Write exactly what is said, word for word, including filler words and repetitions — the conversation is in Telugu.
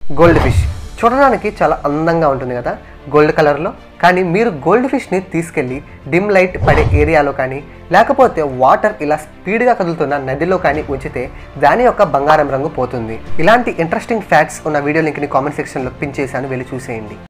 గోల్డ్ ఫిష్ చూడడానికి చాలా అందంగా ఉంటుంది కదా గోల్డ్ కలర్లో. కానీ మీరు గోల్డ్ ఫిష్ని తీసుకెళ్ళి డిమ్ లైట్ పడే ఏరియాలో కానీ లేకపోతే వాటర్ ఇలా స్పీడ్గా కదులుతున్న నదిలో కానీ ఉంచితే దాని యొక్క బంగారం రంగు పోతుంది. ఇలాంటి ఇంట్రెస్టింగ్ ఫ్యాక్ట్స్ ఉన్న వీడియో లింక్ని కామెంట్ సెక్షన్లో పిన్ చేశాను, వెళ్ళి చూసేయండి.